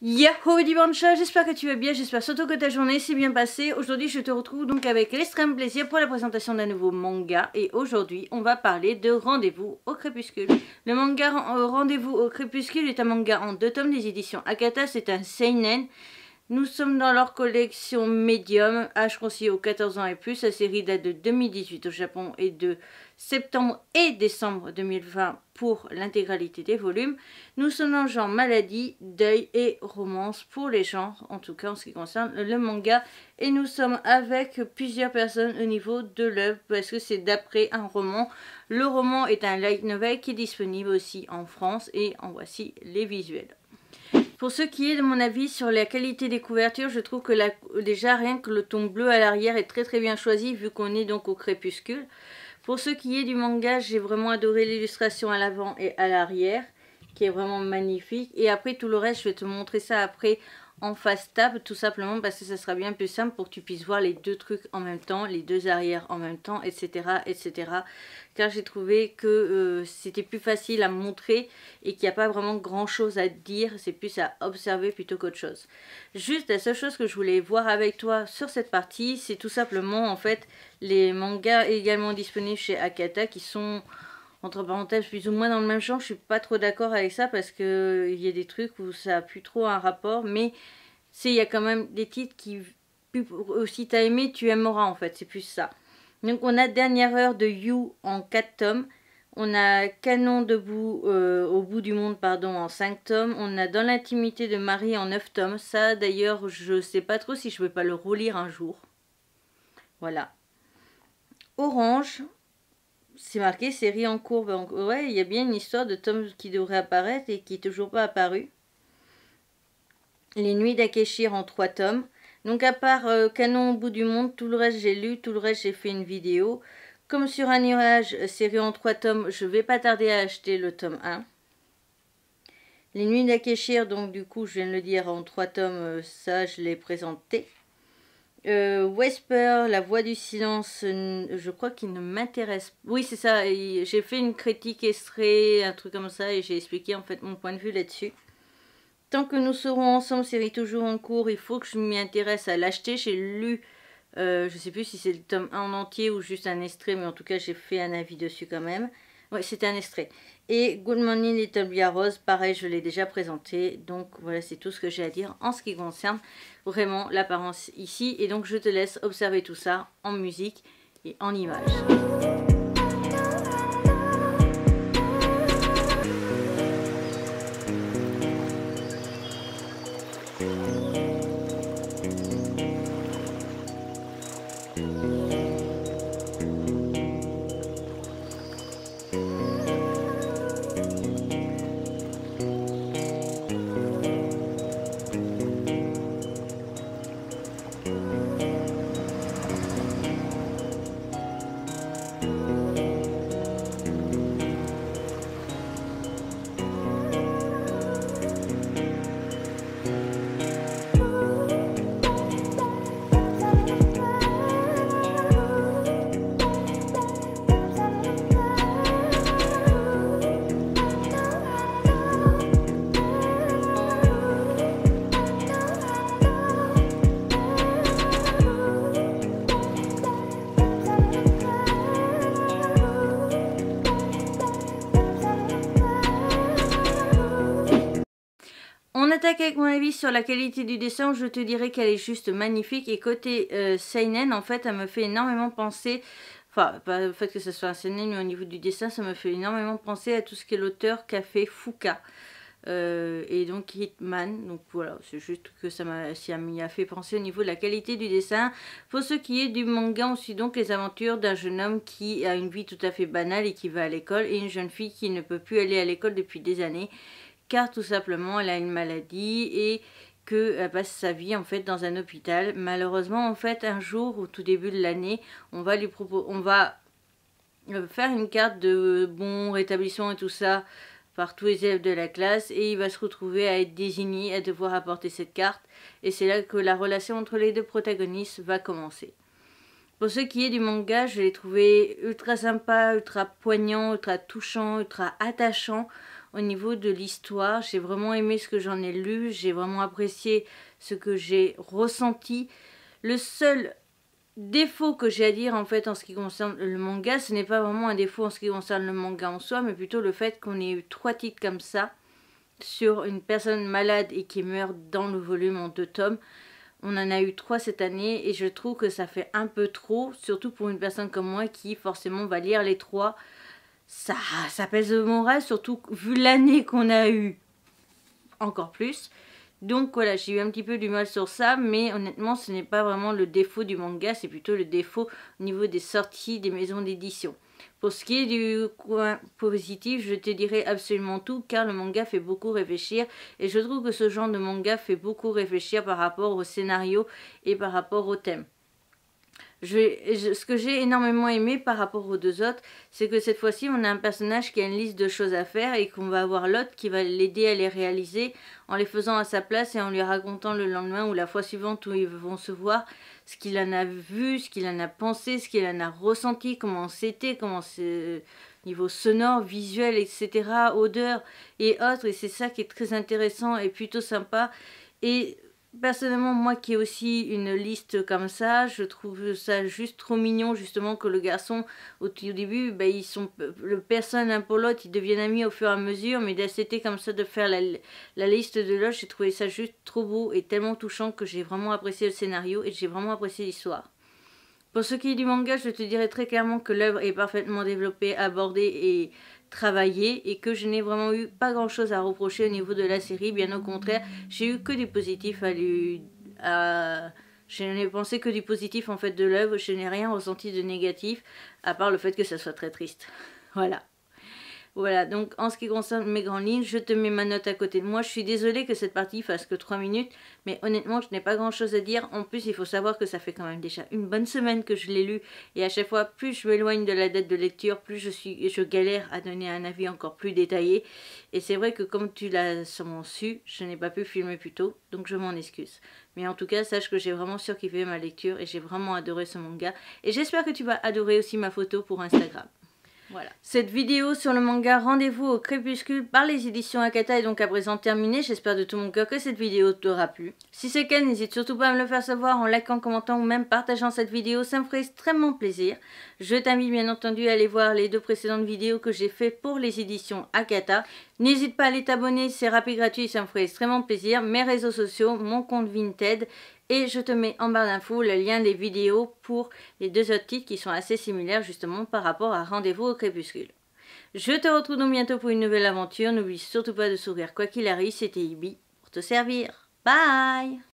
Yahoo Dimanche, j'espère que tu vas bien, j'espère surtout que ta journée s'est bien passée. Aujourd'hui je te retrouve donc avec l'extrême plaisir pour la présentation d'un nouveau manga. Et aujourd'hui on va parler de Rendez-vous au crépuscule. Le manga Rendez-vous au crépuscule est un manga en 2 tomes des éditions Akata, c'est un seinen. Nous sommes dans leur collection Medium, âge conseillé aux 14 ans et plus. La série date de 2018 au Japon et de septembre et décembre 2020 pour l'intégralité des volumes. Nous sommes dans le genre maladie, deuil et romance pour les genres, en tout cas en ce qui concerne le manga. Et nous sommes avec plusieurs personnes au niveau de l'œuvre parce que c'est d'après un roman. Le roman est un light novel qui est disponible aussi en France et en voici les visuels. Pour ce qui est de mon avis sur la qualité des couvertures, je trouve que déjà rien que le ton bleu à l'arrière est très bien choisi vu qu'on est donc au crépuscule. Pour ce qui est du manga, j'ai vraiment adoré l'illustration à l'avant et à l'arrière qui est vraiment magnifique. Et après tout le reste, je vais te montrer ça après en face tab, tout simplement parce que ça sera bien plus simple pour que tu puisses voir les deux trucs en même temps, les deux arrières en même temps, etc. Car j'ai trouvé que c'était plus facile à montrer et qu'il n'y a pas vraiment grand chose à dire, c'est plus à observer plutôt qu'autre chose. Juste la seule chose que je voulais voir avec toi sur cette partie, c'est tout simplement en fait les mangas également disponibles chez Akata qui sont entre parenthèses plus ou moins dans le même genre. Je suis pas trop d'accord avec ça parce que il y a des trucs où ça a plus trop un rapport, mais il y a quand même des titres qui, si t'as aimé, tu aimeras en fait, c'est plus ça. Donc on a Dernière heure de You en 4 tomes. On a Canon debout au bout du monde pardon en 5 tomes. On a Dans l'intimité de Marie en 9 tomes. Ça d'ailleurs je sais pas trop si je vais pas le relire un jour. Voilà. Orange. C'est marqué série en cours. Donc, ouais, il y a bien une histoire de Tom qui devrait apparaître et qui n'est toujours pas apparu. Les Nuits d'Akeshir en 3 tomes. Donc à part Canon au bout du monde, tout le reste j'ai lu, tout le reste j'ai fait une vidéo. Comme sur un nuage, série en 3 tomes, je vais pas tarder à acheter le tome 1. Les Nuits d'Akeshir, donc du coup je viens de le dire en 3 tomes, ça je l'ai présenté. Whisper, La Voix du silence, je crois qu'il ne m'intéresse pas. Oui, c'est ça, j'ai fait une critique extrait, un truc comme ça, et j'ai expliqué en fait mon point de vue là-dessus. Tant que nous serons ensemble, série toujours en cours, il faut que je m'y intéresse à l'acheter. J'ai lu, je sais plus si c'est le tome 1 en entier ou juste un extrait, mais en tout cas j'ai fait un avis dessus quand même. Oui, c'était un extrait. Et Good Morning Little Bia Rose, pareil, je l'ai déjà présenté. Donc voilà, c'est tout ce que j'ai à dire en ce qui concerne vraiment l'apparence ici. Et donc je te laisse observer tout ça en musique et en images. On attaque avec mon avis sur la qualité du dessin, je te dirais qu'elle est juste magnifique. Et côté seinen, en fait, elle me fait énormément penser, enfin, pas le fait que ce soit un seinen, mais au niveau du dessin, ça me fait énormément penser à tout ce qu'est l'auteur qu'a fait Fuka. Et donc Hitman, donc voilà, c'est juste que ça m'y a fait penser au niveau de la qualité du dessin. Pour ce qui est du manga, on suit donc les aventures d'un jeune homme qui a une vie tout à fait banale et qui va à l'école, et une jeune fille qui ne peut plus aller à l'école depuis des années, car tout simplement elle a une maladie et qu'elle passe sa vie en fait dans un hôpital. Malheureusement en fait un jour au tout début de l'année on va faire une carte de bon rétablissement et tout ça par tous les élèves de la classe, et il va se retrouver à être désigné à devoir apporter cette carte, et c'est là que la relation entre les deux protagonistes va commencer. Pour ce qui est du manga, je l'ai trouvé ultra sympa, ultra poignant, ultra touchant, ultra attachant. au niveau de l'histoire. J'ai vraiment aimé ce que j'en ai lu, j'ai vraiment apprécié ce que j'ai ressenti. Le seul défaut que j'ai à dire en fait en ce qui concerne le manga, ce n'est pas vraiment un défaut en ce qui concerne le manga en soi, mais plutôt le fait qu'on ait eu 3 titres comme ça sur une personne malade et qui meurt dans le volume en 2 tomes. On en a eu 3 cette année et je trouve que ça fait un peu trop, surtout pour une personne comme moi qui forcément va lire les 3. Ça pèse le moral, surtout vu l'année qu'on a eu, encore plus. Donc voilà, j'ai eu un petit peu du mal sur ça, mais honnêtement, ce n'est pas vraiment le défaut du manga, c'est plutôt le défaut au niveau des sorties des maisons d'édition. Pour ce qui est du coin positif, je te dirais absolument tout, car le manga fait beaucoup réfléchir, et je trouve que ce genre de manga fait beaucoup réfléchir par rapport au scénario et par rapport au thème. Ce que j'ai énormément aimé par rapport aux 2 autres, c'est que cette fois-ci, on a un personnage qui a une liste de choses à faire et qu'on va avoir l'autre qui va l'aider à les réaliser en les faisant à sa place et en lui racontant le lendemain ou la fois suivante où ils vont se voir ce qu'il en a vu, ce qu'il en a pensé, ce qu'il en a ressenti, comment c'était, comment c'est niveau sonore, visuel, etc., odeur et autres. Et c'est ça qui est très intéressant et plutôt sympa. Et personnellement, moi qui ai aussi une liste comme ça, je trouve ça juste trop mignon justement que le garçon, au tout début, ils sont le personne l'un pour l'autre, ils deviennent amis au fur et à mesure, mais d'accepter comme ça de faire la liste de l'autre, j'ai trouvé ça juste trop beau et tellement touchant que j'ai vraiment apprécié le scénario et j'ai vraiment apprécié l'histoire. Pour ce qui est du manga, je te dirais très clairement que l'œuvre est parfaitement développée, abordée et travaillée et que je n'ai vraiment eu pas grand chose à reprocher au niveau de la série. Bien au contraire, j'ai eu que du positif je n'ai pensé que du positif en fait de l'œuvre. Je n'ai rien ressenti de négatif à part le fait que ça soit très triste. Voilà. Voilà, donc en ce qui concerne mes grandes lignes, je te mets ma note à côté de moi. Je suis désolée que cette partie fasse que 3 minutes, mais honnêtement, je n'ai pas grand chose à dire. En plus, il faut savoir que ça fait quand même déjà une bonne semaine que je l'ai lu, et à chaque fois, plus je m'éloigne de la date de lecture, plus je galère à donner un avis encore plus détaillé. Et c'est vrai que comme tu l'as sûrement su, je n'ai pas pu filmer plus tôt, donc je m'en excuse. Mais en tout cas, sache que j'ai vraiment surkiffé ma lecture et j'ai vraiment adoré ce manga. Et j'espère que tu vas adorer aussi ma photo pour Instagram. Voilà. Cette vidéo sur le manga Rendez-vous au crépuscule par les éditions Akata est donc à présent terminée. J'espère de tout mon cœur que cette vidéo t'aura plu. Si c'est le cas, n'hésite surtout pas à me le faire savoir en likant, commentant ou même partageant cette vidéo. Ça me ferait extrêmement plaisir. Je t'invite bien entendu à aller voir les 2 précédentes vidéos que j'ai fait pour les éditions Akata. N'hésite pas à aller t'abonner, c'est rapide, gratuit, ça me ferait extrêmement plaisir. Mes réseaux sociaux, mon compte Vinted. Et je te mets en barre d'infos le lien des vidéos pour les 2 autres titres qui sont assez similaires justement par rapport à Rendez-vous au crépuscule. Je te retrouve donc bientôt pour une nouvelle aventure. N'oublie surtout pas de sourire quoi qu'il arrive. C'était Ibi pour te servir. Bye!